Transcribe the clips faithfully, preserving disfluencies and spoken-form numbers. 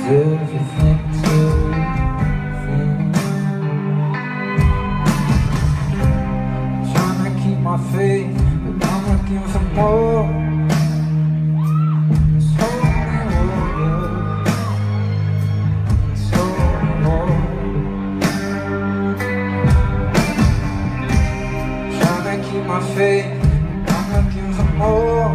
everything to feel. Trying to keep my faith, but I'm looking for more. It's holy water, it's holy water. Trying to keep my faith, but I'm looking for more.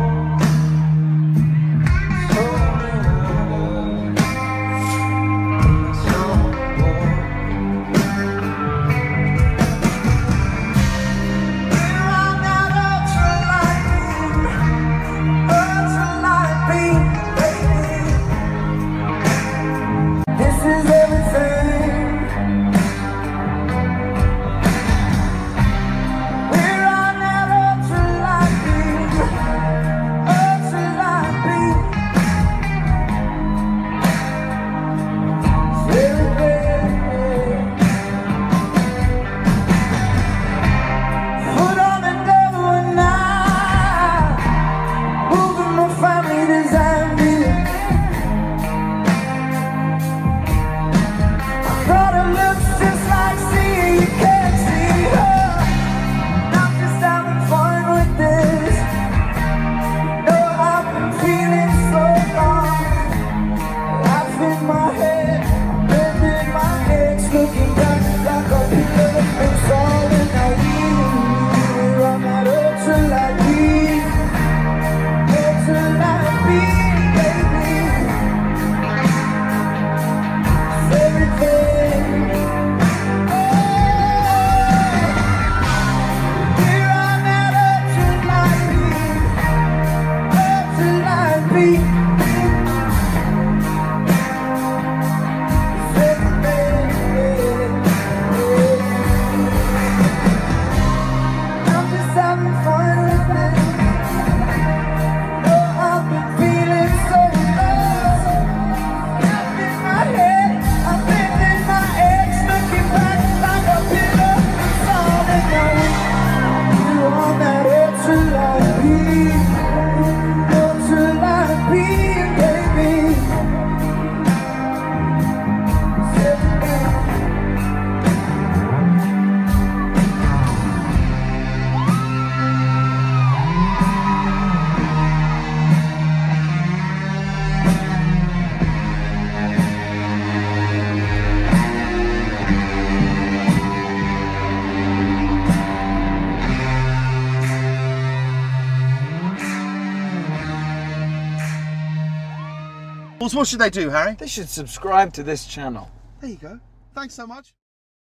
What should they do, Harry? They should subscribe to this channel. There you go. Thanks so much.